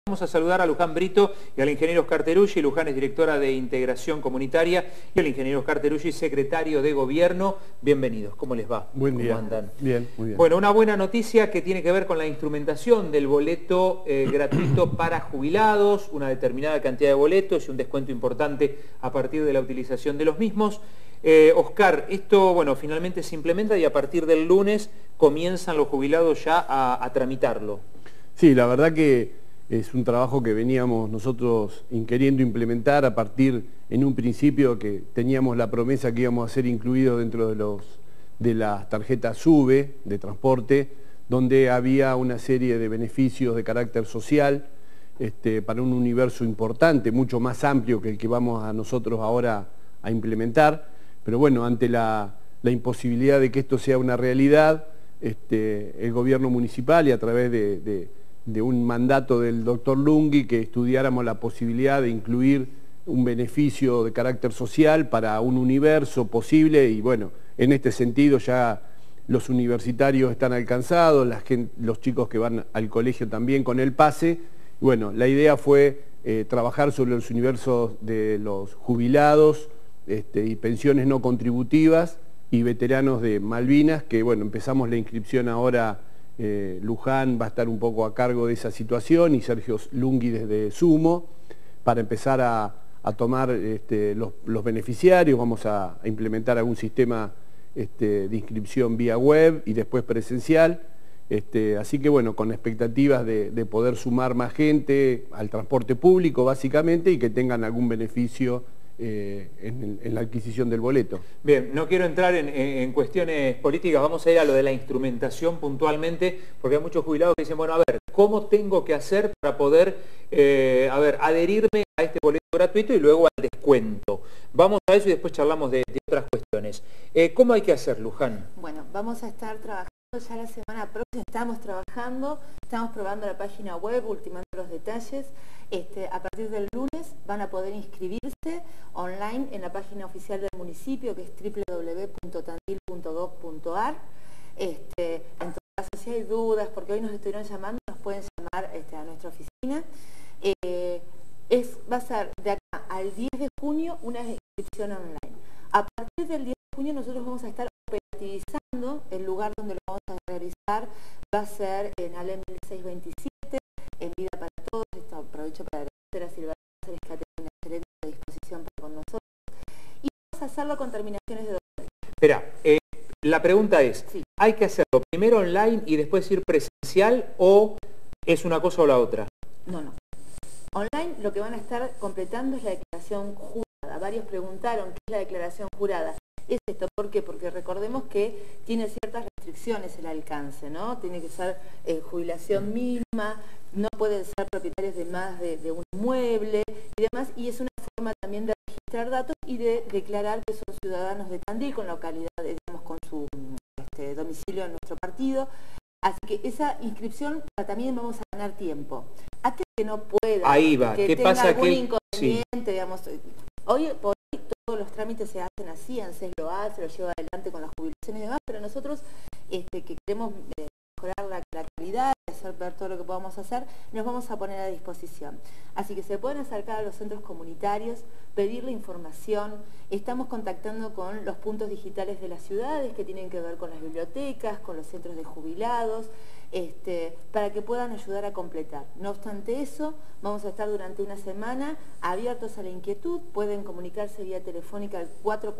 Vamos a saludar a Luján Brito y al ingeniero Oscar Teruggi. Luján es directora de Integración Comunitaria y el ingeniero Oscar Teruggi, secretario de Gobierno. Bienvenidos, ¿cómo les va? Buen día. ¿Cómo andan? Bien, muy bien. Bueno, una buena noticia que tiene que ver con la instrumentación del boleto gratuito para jubilados, una determinada cantidad de boletos y un descuento importante a partir de la utilización de los mismos. Oscar, esto bueno, finalmente se implementa y a partir del lunes comienzan los jubilados ya a tramitarlo. Sí, la verdad que es un trabajo que veníamos nosotros queriendo implementar a partir, en un principio, que teníamos la promesa que íbamos a ser incluidos dentro de las tarjetas SUBE de transporte, donde había una serie de beneficios de carácter social para un universo importante, mucho más amplio que el que vamos a nosotros ahora a implementar. Pero bueno, ante la imposibilidad de que esto sea una realidad, el gobierno municipal y a través de un mandato del doctor Lunghi que estudiáramos la posibilidad de incluir un beneficio de carácter social para un universo posible y bueno, en este sentido ya los universitarios están alcanzados, los chicos que van al colegio también con el pase. Y bueno, la idea fue trabajar sobre los universos de los jubilados y pensiones no contributivas y veteranos de Malvinas, que bueno, empezamos la inscripción ahora. Luján va a estar un poco a cargo de esa situación y Sergio Lunghi desde Sumo para empezar a tomar los beneficiarios. Vamos a implementar algún sistema de inscripción vía web y después presencial, así que bueno, con expectativas de poder sumar más gente al transporte público básicamente y que tengan algún beneficio en la adquisición del boleto. Bien, no quiero entrar en cuestiones políticas, vamos a ir a lo de la instrumentación puntualmente, porque hay muchos jubilados que dicen, bueno, a ver, ¿cómo tengo que hacer para poder, adherirme a este boleto gratuito y luego al descuento? Vamos a eso y después charlamos de otras cuestiones. ¿Cómo hay que hacer, Luján? Bueno, vamos a estar trabajando ya la semana próxima, estamos probando la página web, ultimando los detalles. A partir del lunes van a poder inscribirse online en la página oficial del municipio, que es www.tandil.gov.ar. En todo caso, si hay dudas, porque hoy nos estuvieron llamando, nos pueden llamar a nuestra oficina. Va a ser de acá al 10 de junio una inscripción online. A partir del 10 de junio nosotros vamos a estar operativizando el lugar donde lo vamos a realizar. Va a ser en Alem 1627, en Vida para Todos. Esto aprovecho para agradecer a Silvia Cáceres, que ha tenido una excelente disposición para con nosotros. Y vamos a hacerlo con terminaciones de documento. Espera, la pregunta es, sí, ¿hay que hacerlo primero online y después ir presencial o es una cosa o la otra? No, no. Online lo que van a estar completando es la declaración jurada. Varios preguntaron qué es la declaración jurada. Es esto, ¿por qué? Porque recordemos que tiene ciertas restricciones el alcance, ¿no? Tiene que ser jubilación mínima, no pueden ser propietarios de más de un inmueble y demás, y es una forma también de registrar datos y de declarar que son ciudadanos de Tandil con localidad, digamos, con su domicilio en nuestro partido. Así que esa inscripción también vamos a ganar tiempo. Aquel que no pueda, ahí va. que ¿Qué tenga pasa algún que inconveniente, sí, digamos, hoy por hoy todos los trámites se hacen así, ANSES lo hace, lo lleva adelante con las jubilaciones y demás, pero nosotros que queremos mejorar la calidad, hacer ver todo lo que podamos hacer, nos vamos a poner a disposición. Así que se pueden acercar a los centros comunitarios, pedir la información. Estamos contactando con los puntos digitales de las ciudades que tienen que ver con las bibliotecas, con los centros de jubilados, para que puedan ayudar a completar. No obstante eso, vamos a estar durante una semana abiertos a la inquietud. Pueden comunicarse vía telefónica al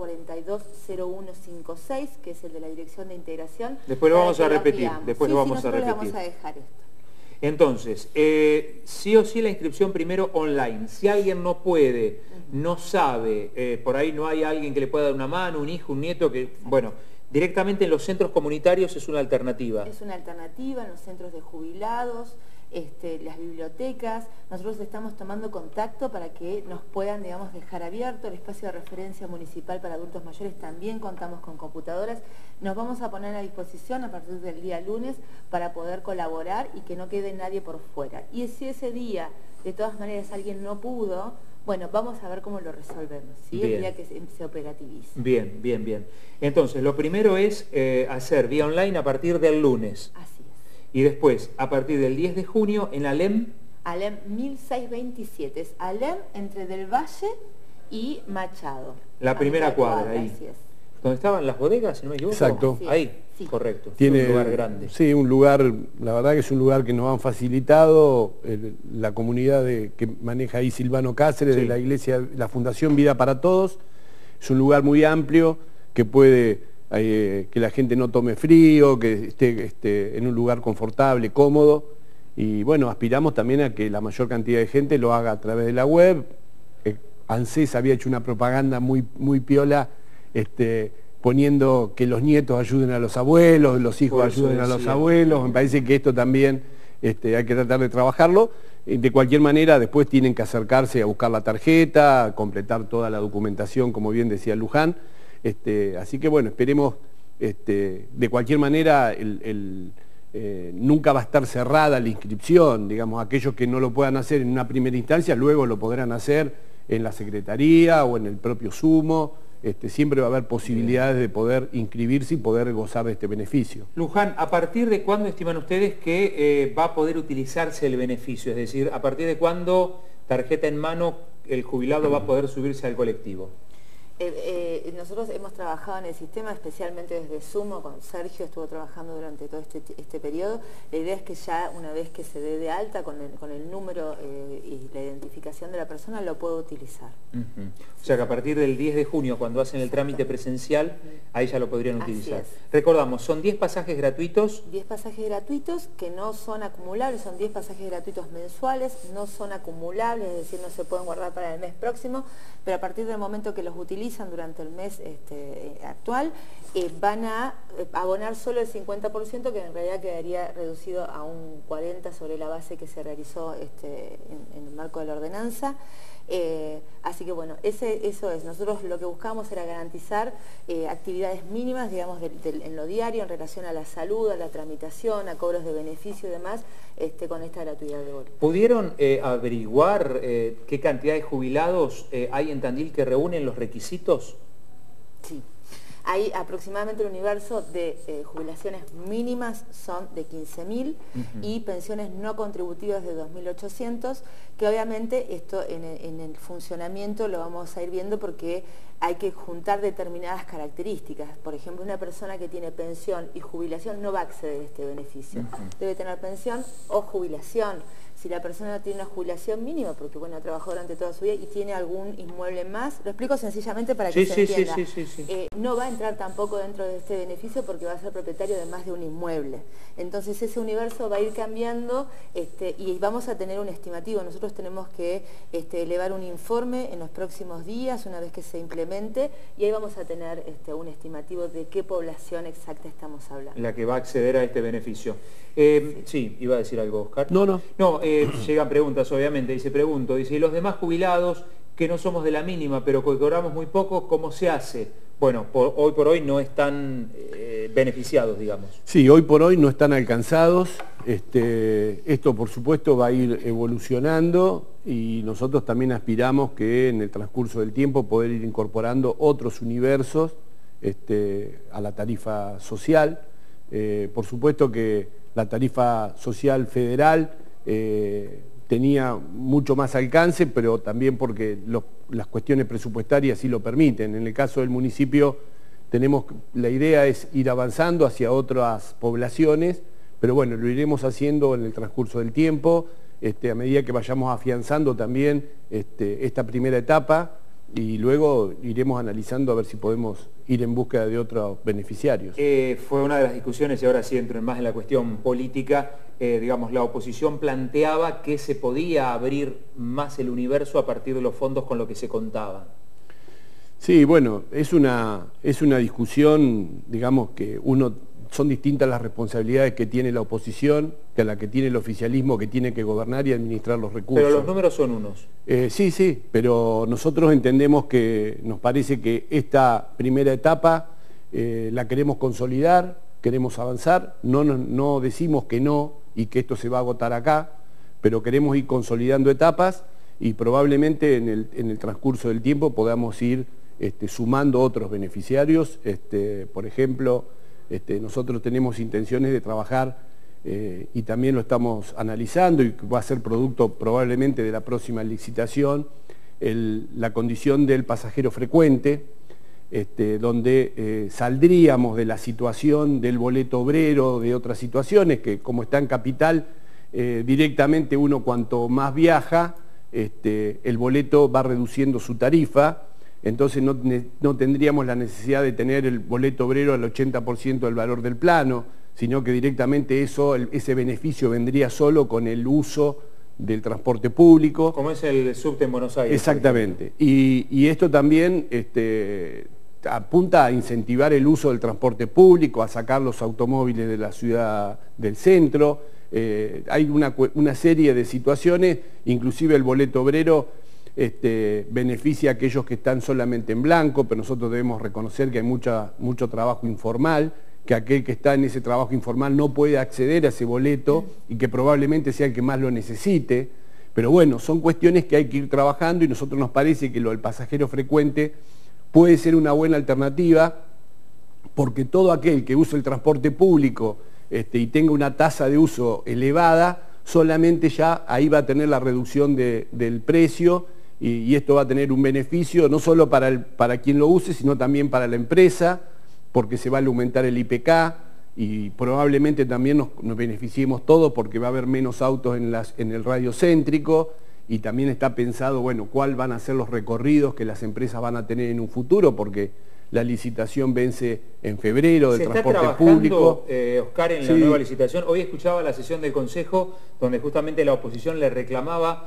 442-0156, que es el de la Dirección de Integración. Después lo vamos a repetir. Después lo vamos a repetir. Vamos a dejar esto. Entonces, sí o sí la inscripción primero online. Si alguien no puede, no sabe, por ahí no hay alguien que le pueda dar una mano, un hijo, un nieto, que bueno, directamente en los centros comunitarios es una alternativa. Es una alternativa en los centros de jubilados, las bibliotecas. Nosotros estamos tomando contacto para que nos puedan, digamos, dejar abierto el espacio de referencia municipal para adultos mayores. También contamos con computadoras. Nos vamos a poner a disposición a partir del día lunes para poder colaborar y que no quede nadie por fuera. Y si ese día, de todas maneras, alguien no pudo, bueno, vamos a ver cómo lo resolvemos, ¿sí? El día que se operativice. Bien, bien, bien. Entonces, lo primero es hacer vía online a partir del lunes. Así es. Y después, a partir del 10 de junio, en Alem Alem 1627, es Alem entre Del Valle y Machado. La primera cuadra, ahí. Así es. ¿Dónde estaban las bodegas, si no me equivoco? Exacto. Ahí, sí. Correcto. Tiene un lugar grande. Sí, un lugar, la verdad que es un lugar que nos han facilitado la comunidad que maneja ahí Silvano Cáceres, sí, de la iglesia, la Fundación Vida para Todos. Es un lugar muy amplio que puede que la gente no tome frío, que esté en un lugar confortable, cómodo. Y bueno, aspiramos también a que la mayor cantidad de gente lo haga a través de la web. ANSES había hecho una propaganda muy piola, poniendo que los nietos ayuden a los abuelos, los hijos ayuden a los abuelos. Me parece que esto también hay que tratar de trabajarlo. De cualquier manera, después tienen que acercarse a buscar la tarjeta, a completar toda la documentación, como bien decía Luján. Así que bueno, esperemos, de cualquier manera, nunca va a estar cerrada la inscripción. Digamos, aquellos que no lo puedan hacer en una primera instancia, luego lo podrán hacer en la Secretaría o en el propio Sumo. Siempre va a haber posibilidades de poder inscribirse y poder gozar de este beneficio. Luján, ¿a partir de cuándo estiman ustedes que va a poder utilizarse el beneficio? Es decir, ¿a partir de cuándo, tarjeta en mano, el jubilado va a poder subirse al colectivo? Nosotros hemos trabajado en el sistema, especialmente desde Sumo, con Sergio estuvo trabajando durante todo este periodo. La idea es que ya una vez que se dé de alta con el número y la identificación de la persona, lo pueda utilizar. O sea que a partir del 10 de junio, cuando hacen el trámite presencial, ahí ya lo podrían utilizar. Así es. Recordamos, son 10 pasajes gratuitos. 10 pasajes gratuitos que no son acumulables, son 10 pasajes gratuitos mensuales, no son acumulables, es decir, no se pueden guardar para el mes próximo, pero a partir del momento que los utilizan durante el mes actual, van a abonar solo el 50%, que en realidad quedaría reducido a un 40% sobre la base que se realizó en el marco de la ordenanza. Así que bueno, eso es. Nosotros lo que buscamos era garantizar actividades mínimas, digamos, en lo diario, en relación a la salud, a la tramitación, a cobros de beneficio y demás, con esta gratuidad de boleto. ¿Pudieron averiguar qué cantidad de jubilados hay en Tandil que reúnen los requisitos? Sí. Hay aproximadamente el universo de jubilaciones mínimas son de 15.000 y pensiones no contributivas de 2.800, que obviamente esto en el funcionamiento lo vamos a ir viendo porque hay que juntar determinadas características. Por ejemplo, una persona que tiene pensión y jubilación no va a acceder a este beneficio. Debe tener pensión o jubilación. Si la persona no tiene una jubilación mínima, porque bueno, ha trabajado durante toda su vida y tiene algún inmueble más, lo explico sencillamente para que se entienda. No va a entrar tampoco dentro de este beneficio porque va a ser propietario de más de un inmueble. Entonces ese universo va a ir cambiando y vamos a tener un estimativo. Nosotros tenemos que elevar un informe en los próximos días, una vez que se implemente, y ahí vamos a tener un estimativo de qué población exacta estamos hablando. La que va a acceder a este beneficio. Sí, iba a decir algo, Oscar. No. Llegan preguntas, obviamente, dice, ¿y los demás jubilados que no somos de la mínima, pero que cobramos muy poco, cómo se hace? Bueno, hoy por hoy no están beneficiados, digamos. Sí, hoy por hoy no están alcanzados. Esto, por supuesto, va a ir evolucionando y nosotros también aspiramos que en el transcurso del tiempo poder ir incorporando otros universos a la tarifa social. Por supuesto que la tarifa social federal tenía mucho más alcance, pero también porque las cuestiones presupuestarias sí lo permiten. En el caso del municipio la idea es ir avanzando hacia otras poblaciones, pero bueno, lo iremos haciendo en el transcurso del tiempo, a medida que vayamos afianzando también esta primera etapa, y luego iremos analizando a ver si podemos ir en búsqueda de otros beneficiarios. Fue una de las discusiones, y ahora sí entro más en la cuestión política, digamos, la oposición planteaba que se podía abrir más el universo a partir de los fondos con los que se contaba. Sí, bueno, es una discusión, digamos, que son distintas las responsabilidades que tiene la oposición que la que tiene el oficialismo, que tiene que gobernar y administrar los recursos. Pero los números son unos. Sí, pero nosotros entendemos que nos parece que esta primera etapa la queremos consolidar, queremos avanzar, no decimos que no y que esto se va a agotar acá, pero queremos ir consolidando etapas y probablemente en el transcurso del tiempo podamos ir sumando otros beneficiarios. Por ejemplo, nosotros tenemos intenciones de trabajar y también lo estamos analizando y va a ser producto probablemente de la próxima licitación, la condición del pasajero frecuente, donde saldríamos de la situación del boleto obrero, de otras situaciones, que como está en Capital, directamente uno cuanto más viaja, el boleto va reduciendo su tarifa, entonces no tendríamos la necesidad de tener el boleto obrero al 80% del valor del plano, sino que directamente ese beneficio vendría solo con el uso del transporte público. Como es el subte en Buenos Aires. Exactamente. Y esto también apunta a incentivar el uso del transporte público, a sacar los automóviles de la ciudad del centro. Hay una serie de situaciones, inclusive el boleto obrero beneficia a aquellos que están solamente en blanco, pero nosotros debemos reconocer que hay mucho trabajo informal, que aquel que está en ese trabajo informal no puede acceder a ese boleto y que probablemente sea el que más lo necesite. Pero bueno, son cuestiones que hay que ir trabajando y a nosotros nos parece que lo del pasajero frecuente puede ser una buena alternativa, porque todo aquel que use el transporte público y tenga una tasa de uso elevada, solamente ya ahí va a tener la reducción del precio y esto va a tener un beneficio no solo para quien lo use, sino también para la empresa, porque se va a aumentar el IPK y probablemente también nos beneficiemos todos porque va a haber menos autos en el radio céntrico y también está pensado, bueno, cuál van a ser los recorridos que las empresas van a tener en un futuro, porque la licitación vence en febrero del transporte público. Oscar, en la nueva licitación. Hoy escuchaba la sesión del Consejo donde justamente la oposición le reclamaba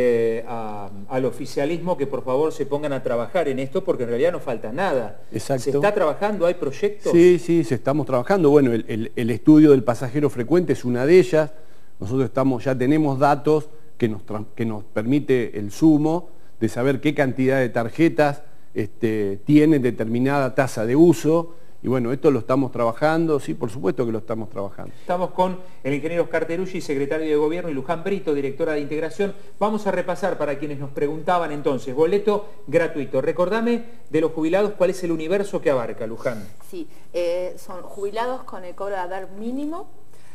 al oficialismo que por favor se pongan a trabajar en esto, porque en realidad no falta nada. Exacto. ¿Se está trabajando? ¿Hay proyectos? Sí, se estamos trabajando. Bueno, el estudio del pasajero frecuente es una de ellas. Nosotros ya tenemos datos que nos permite el sumo de saber qué cantidad de tarjetas tienen determinada tasa de uso. Y bueno, esto lo estamos trabajando, sí, por supuesto que lo estamos trabajando. Estamos con el ingeniero Oscar Teruggi, secretario de Gobierno, y Luján Brito, directora de Integración. Vamos a repasar para quienes nos preguntaban entonces, boleto gratuito. Recordame de los jubilados, ¿cuál es el universo que abarca, Luján? Sí, son jubilados con el cobro de haber mínimo,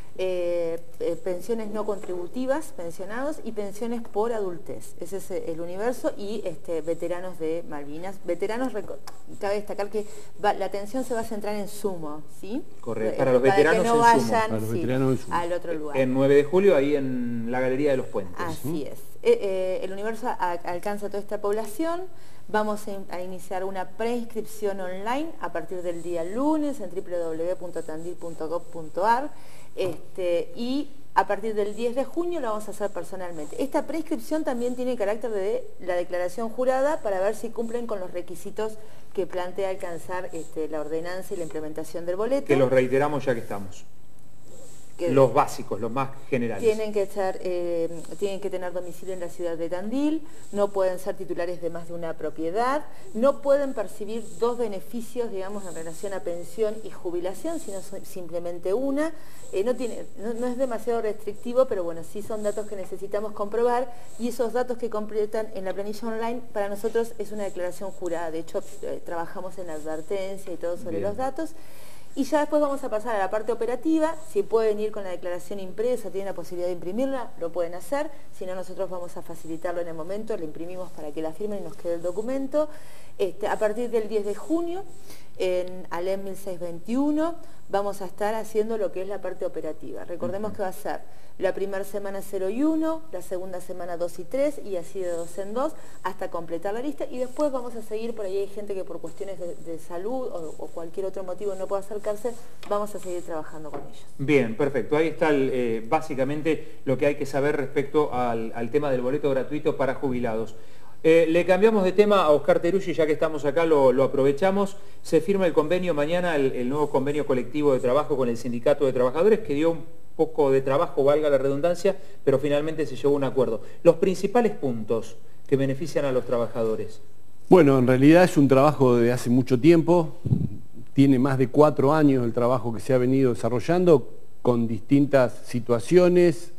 pensiones no contributivas, pensionados y pensiones por adultez. Ese es el universo, y veteranos de Malvinas. Veteranos, cabe destacar que la atención se va a centrar en sumo, ¿sí? Correcto, para los veteranos que no en sumo. vayan, para los veteranos en sumo. al otro lugar. En 9 de julio, ahí en la Galería de los Puentes. Así es. El universo alcanza a toda esta población. Vamos a iniciar una preinscripción online a partir del día lunes en www.tandil.gov.ar y a partir del 10 de junio lo vamos a hacer personalmente. Esta preinscripción también tiene carácter de la declaración jurada para ver si cumplen con los requisitos que plantea alcanzar la ordenanza y la implementación del boleto. Que los reiteramos ya que estamos. Los básicos, los más generales. Tienen que tener domicilio en la ciudad de Tandil, no pueden ser titulares de más de una propiedad, no pueden percibir dos beneficios, digamos, en relación a pensión y jubilación, sino simplemente una. No es demasiado restrictivo, pero bueno, sí son datos que necesitamos comprobar, y esos datos que completan en la planilla online para nosotros es una declaración jurada. De hecho, trabajamos en la advertencia y todo sobre los datos. Y ya después vamos a pasar a la parte operativa. Si pueden ir con la declaración impresa, tienen la posibilidad de imprimirla, lo pueden hacer. Si no, nosotros vamos a facilitarlo en el momento, la imprimimos para que la firmen y nos quede el documento. A partir del 10 de junio, en Alem 1621, vamos a estar haciendo lo que es la parte operativa. Recordemos que va a ser la primera semana 0 y 1, la segunda semana 2 y 3, y así de 2 en 2, hasta completar la lista, y después vamos a seguir, por ahí hay gente que por cuestiones de salud o cualquier otro motivo no puede acercarse, vamos a seguir trabajando con ellos. Bien, perfecto. Ahí está básicamente lo que hay que saber respecto al tema del boleto gratuito para jubilados. Le cambiamos de tema a Oscar Teruggi, ya que estamos acá, lo aprovechamos. Se firma el convenio mañana, el nuevo convenio colectivo de trabajo con el Sindicato de Trabajadores, que dio un poco de trabajo, valga la redundancia, pero finalmente se llegó a un acuerdo. Los principales puntos que benefician a los trabajadores. Bueno, en realidad es un trabajo de hace mucho tiempo, tiene más de 4 años el trabajo que se ha venido desarrollando con distintas situaciones,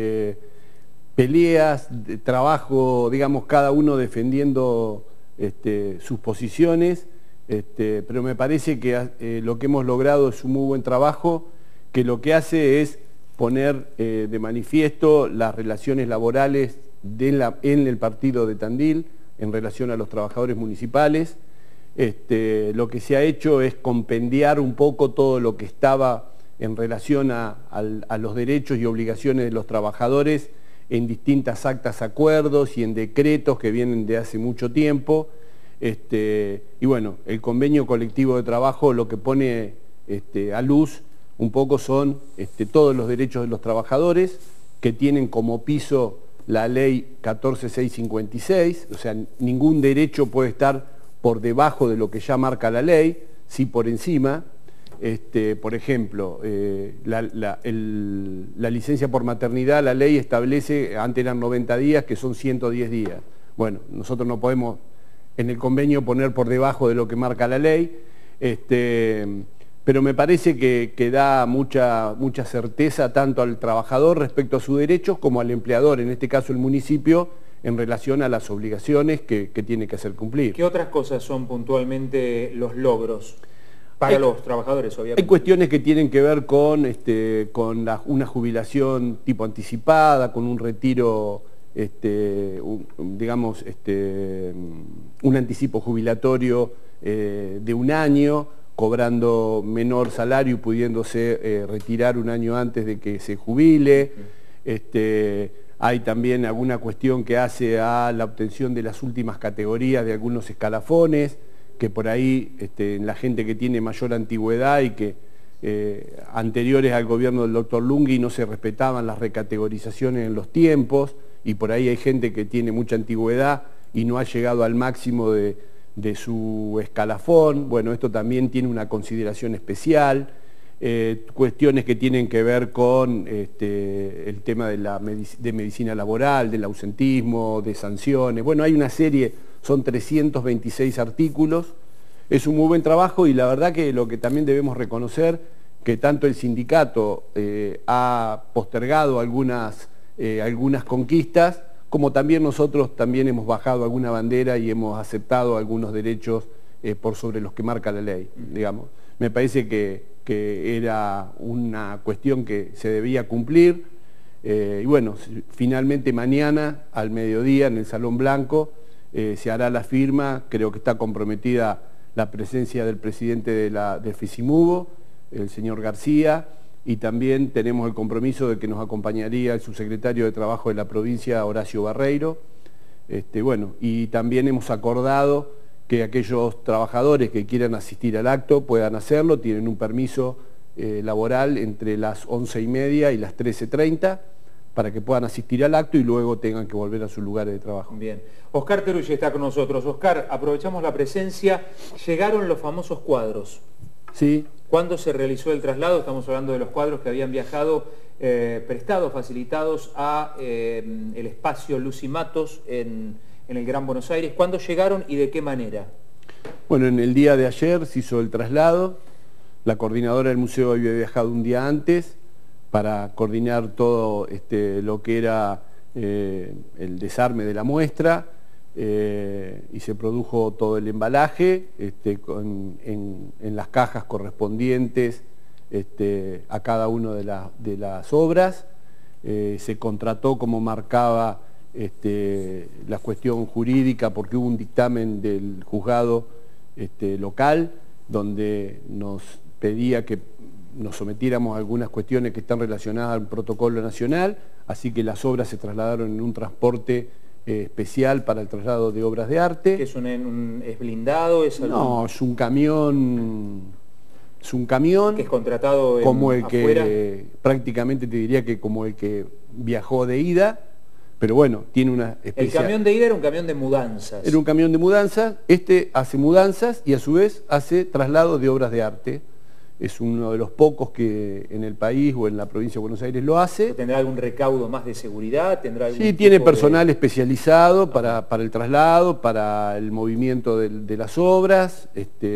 peleas, trabajo, digamos, cada uno defendiendo sus posiciones, pero me parece que lo que hemos logrado es un muy buen trabajo, que lo que hace es poner de manifiesto las relaciones laborales en el partido de Tandil en relación a los trabajadores municipales. Lo que se ha hecho es compendiar un poco todo lo que estaba en relación a los derechos y obligaciones de los trabajadores en distintas actas, acuerdos y en decretos que vienen de hace mucho tiempo. Y bueno, el convenio colectivo de trabajo lo que pone a luz un poco son todos los derechos de los trabajadores, que tienen como piso la ley 14656, o sea, ningún derecho puede estar por debajo de lo que ya marca la ley, sí por encima. Por ejemplo, la licencia por maternidad, la ley establece, antes eran 90 días, que son 110 días. Bueno, nosotros no podemos en el convenio poner por debajo de lo que marca la ley, pero me parece que da mucha certeza tanto al trabajador respecto a sus derechos como al empleador, en este caso el municipio, en relación a las obligaciones que tiene que hacer cumplir. ¿Qué otras cosas son puntualmente los logros para los trabajadores, obviamente? Hay cuestiones que tienen que ver con una jubilación tipo anticipada, con un retiro, digamos, un anticipo jubilatorio de un año, cobrando menor salario y pudiéndose retirar un año antes de que se jubile. Hay también alguna cuestión que hace a la obtención de las últimas categorías de algunos escalafones, que por ahí la gente que tiene mayor antigüedad y que anteriores al gobierno del doctor Lungui no se respetaban las recategorizaciones en los tiempos, y por ahí hay gente que tiene mucha antigüedad y no ha llegado al máximo de su escalafón. Bueno, esto también tiene una consideración especial. Cuestiones que tienen que ver con el tema de medicina laboral, del ausentismo, de sanciones. Bueno, hay una serie, son 326 artículos. Es un muy buen trabajo, y la verdad que lo que también debemos reconocer, que tanto el sindicato ha postergado algunas conquistas, como también nosotros también hemos bajado alguna bandera y hemos aceptado algunos derechos por sobre los que marca la ley, digamos. Me parece que era una cuestión que se debía cumplir, y bueno, finalmente mañana al mediodía en el Salón Blanco se hará la firma. Creo que está comprometida la presencia del presidente del FICIMUBO, el señor García, y también tenemos el compromiso de que nos acompañaría el subsecretario de Trabajo de la provincia, Horacio Barreiro. Bueno, y también hemos acordado que aquellos trabajadores que quieran asistir al acto puedan hacerlo, tienen un permiso laboral entre las 11:30 y las 13:30 para que puedan asistir al acto y luego tengan que volver a sus lugares de trabajo. Bien. Oscar Teruggi está con nosotros. Oscar, aprovechamos la presencia. Llegaron los famosos cuadros. Sí. ¿Cuándo se realizó el traslado? Estamos hablando de los cuadros que habían viajado prestados, facilitados a el espacio Lucimatos en el Gran Buenos Aires. ¿Cuándo llegaron y de qué manera? Bueno, en el día de ayer se hizo el traslado. La coordinadora del museo había viajado un día antes para coordinar todo lo que era el desarme de la muestra, y se produjo todo el embalaje en las cajas correspondientes a cada una de las obras. Se contrató como marcaba la cuestión jurídica, porque hubo un dictamen del juzgado local donde nos pedía que nos sometiéramos a algunas cuestiones que están relacionadas al protocolo nacional, así que las obras se trasladaron en un transporte especial para el traslado de obras de arte. ¿Es blindado? No, es un camión que es contratado como el afuera. Que prácticamente te diría que como el que viajó de ida, pero bueno, tiene una especial... El camión de ida era un camión de mudanzas. Era un camión de mudanzas. Hace mudanzas y a su vez hace traslado de obras de arte. Es uno de los pocos que en el país o en la provincia de Buenos Aires lo hace. ¿Tendrá algún recaudo más de seguridad? Sí, tiene personal especializado para el traslado, para el movimiento de las obras.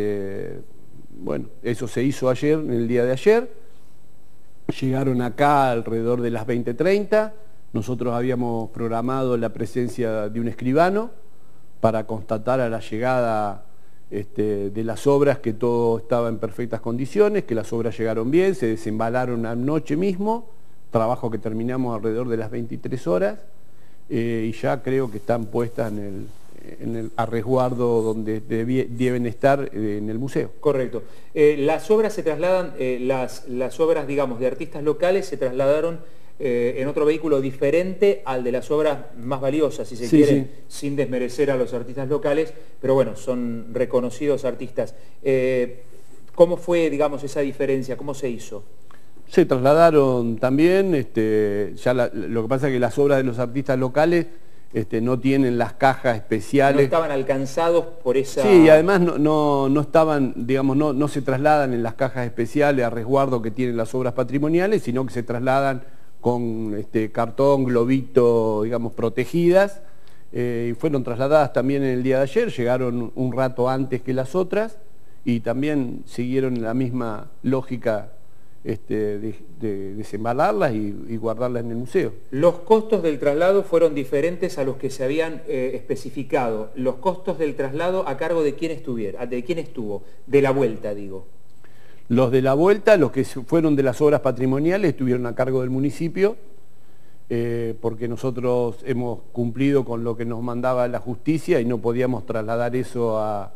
Bueno, eso se hizo ayer, en el día de ayer. Llegaron acá alrededor de las 20:30. Nosotros habíamos programado la presencia de un escribano para constatar a la llegada de las obras que todo estaba en perfectas condiciones, que las obras llegaron bien, se desembalaron anoche mismo trabajo que terminamos alrededor de las 23 horas y ya creo que están puestas en el a resguardo donde deben estar en el museo. Correcto. Las obras se trasladan, las obras, digamos, de artistas locales se trasladaron en otro vehículo diferente al de las obras más valiosas, si se quiere, sin desmerecer a los artistas locales, pero bueno, son reconocidos artistas. ¿Cómo fue, digamos, esa diferencia? ¿Cómo se hizo? Se trasladaron también, lo que pasa es que las obras de los artistas locales no tienen las cajas especiales. No estaban alcanzados por esa... Sí, y además no estaban, digamos, no se trasladan en las cajas especiales a resguardo que tienen las obras patrimoniales, sino que se trasladan con cartón, globito, digamos, protegidas, y fueron trasladadas también en el día de ayer, llegaron un rato antes que las otras, y también siguieron la misma lógica de desembalarlas y guardarlas en el museo. Los costos del traslado fueron diferentes a los que se habían especificado. Los costos del traslado a cargo de quién estuvo, de la vuelta, digo. Los de la vuelta, los que fueron de las obras patrimoniales, estuvieron a cargo del municipio, porque nosotros hemos cumplido con lo que nos mandaba la justicia y no podíamos trasladar eso a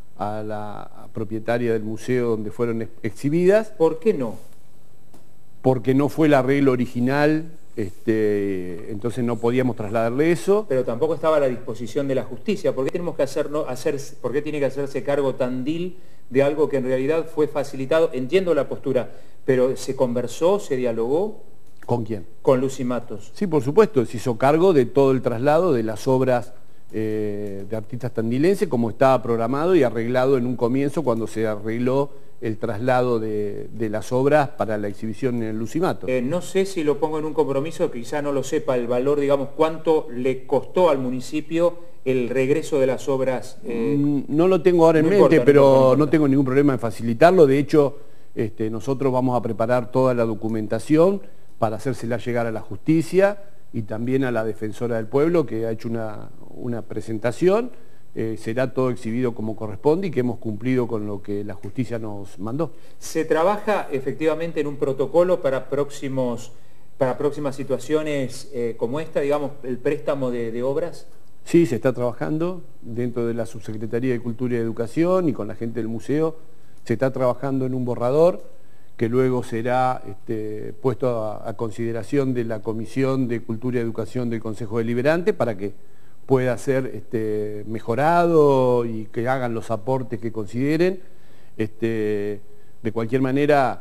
la propietaria del museo donde fueron exhibidas. ¿Por qué no? Porque no fue el arreglo original, entonces no podíamos trasladarle eso. Pero tampoco estaba a la disposición de la justicia. ¿Por qué tenemos que por qué tiene que hacerse cargo Tandil de algo que en realidad fue facilitado? Entiendo la postura, pero ¿se conversó, se dialogó? ¿Con quién? Con Lucy Matos. Sí, por supuesto, se hizo cargo de todo el traslado de las obras de artistas tandilenses, como estaba programado y arreglado en un comienzo cuando se arregló el traslado de las obras para la exhibición en el Lucy Matos. No sé si lo pongo en un compromiso, quizá no lo sepa el valor, digamos, cuánto le costó al municipio el regreso de las obras. No lo tengo ahora en mente, pero no tengo ningún problema en facilitarlo. De hecho, nosotros vamos a preparar toda la documentación para hacérsela llegar a la justicia y también a la Defensora del Pueblo, que ha hecho una presentación. Será todo exhibido como corresponde y que hemos cumplido con lo que la justicia nos mandó. ¿Se trabaja efectivamente en un protocolo para próximas situaciones como esta, digamos, el préstamo de obras? Sí, se está trabajando dentro de la Subsecretaría de Cultura y Educación y con la gente del museo. Se está trabajando en un borrador que luego será puesto a consideración de la Comisión de Cultura y Educación del Consejo Deliberante para que pueda ser mejorado y que hagan los aportes que consideren. De cualquier manera,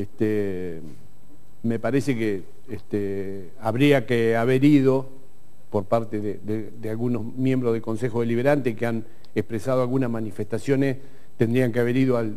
me parece que habría que haber ido por parte de algunos miembros del Consejo Deliberante que han expresado algunas manifestaciones, tendrían que haber ido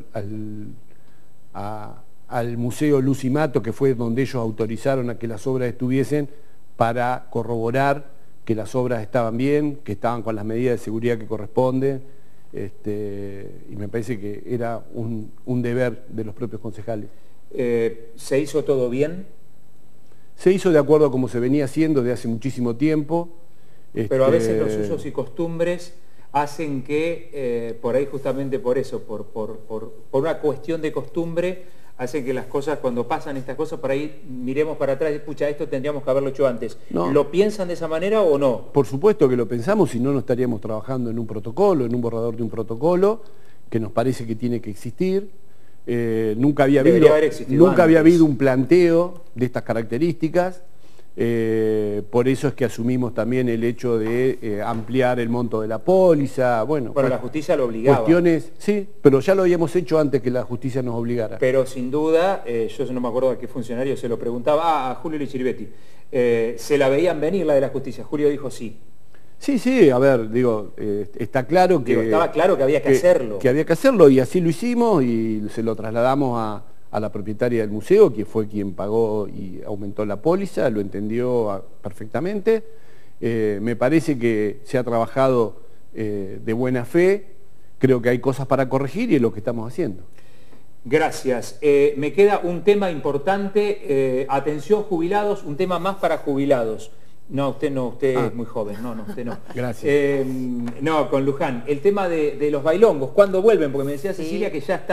al Museo Lucy Matos, que fue donde ellos autorizaron a que las obras estuviesen, para corroborar que las obras estaban bien, que estaban con las medidas de seguridad que corresponden, y me parece que era un deber de los propios concejales. ¿Se hizo todo bien? Se hizo de acuerdo a como se venía haciendo desde hace muchísimo tiempo. Pero a veces los usos y costumbres hacen que, por ahí justamente por eso, por una cuestión de costumbre, hacen que las cosas, cuando pasan estas cosas, por ahí miremos para atrás y, pucha, esto tendríamos que haberlo hecho antes. No. ¿Lo piensan de esa manera o no? Por supuesto que lo pensamos, si no, no estaríamos trabajando en un protocolo, en un borrador de un protocolo, que nos parece que tiene que existir. Nunca había habido un planteo de estas características. Por eso es que asumimos también el hecho de ampliar el monto de la póliza. Bueno, la justicia lo obligaba. Cuestiones, sí, pero ya lo habíamos hecho antes que la justicia nos obligara. Pero sin duda, yo no me acuerdo a qué funcionario se lo preguntaba, a Julio Lichiribetti, se la veían venir la de la justicia. Julio dijo sí. Sí, a ver, digo, está claro que... estaba claro que había que hacerlo. Que había que hacerlo y así lo hicimos y se lo trasladamos a la propietaria del museo, que fue quien pagó y aumentó la póliza, lo entendió perfectamente. Me parece que se ha trabajado de buena fe, creo que hay cosas para corregir y es lo que estamos haciendo. Gracias. Me queda un tema importante, atención jubilados, un tema más para jubilados. No, usted no, usted es muy joven, no, usted no. Gracias. No, con Luján. El tema de los bailongos, ¿cuándo vuelven? Porque me decía Cecilia que ya están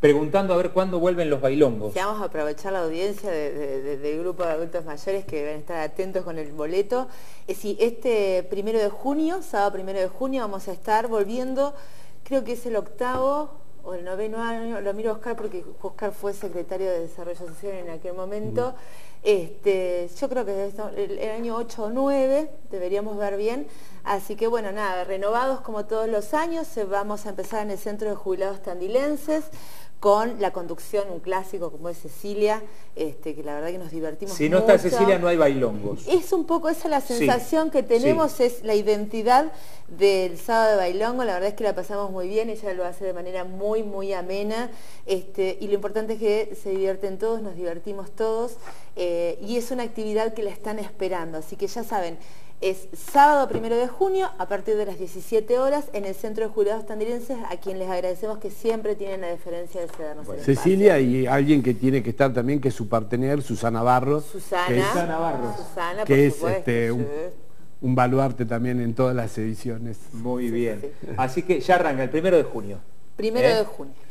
preguntando a ver cuándo vuelven los bailongos. Sí, vamos a aprovechar la audiencia del grupo de adultos mayores que deben estar atentos con el boleto. Sí, este 1 de junio, sábado 1 de junio, vamos a estar volviendo, creo que es el 8º o el 9º año, lo miro a Oscar porque Oscar fue secretario de Desarrollo Social en aquel momento. Yo creo que el año 8 o 9 deberíamos ver bien. Así que bueno, nada, renovados como todos los años, vamos a empezar en el Centro de Jubilados Tandilenses con la conducción, un clásico como es Cecilia, que la verdad que nos divertimos mucho. Si no está Cecilia no hay bailongos. Es un poco esa la sensación que tenemos, es la identidad del sábado de bailongo. La verdad es que la pasamos muy bien, ella lo hace de manera muy, muy amena, y lo importante es que se divierten todos, nos divertimos todos, y es una actividad que la están esperando, así que ya saben, es sábado 1 de junio a partir de las 17 horas en el Centro de Jubilados Tandilenses, a quien les agradecemos que siempre tienen la deferencia de cedernos el espacio. Cecilia y alguien que tiene que estar también, que es su partener, Susana Barros. Susana Barros. Susana, que por es supuesto, un baluarte también en todas las ediciones. Muy bien. Así que ya arranca el 1 de junio. 1 de junio.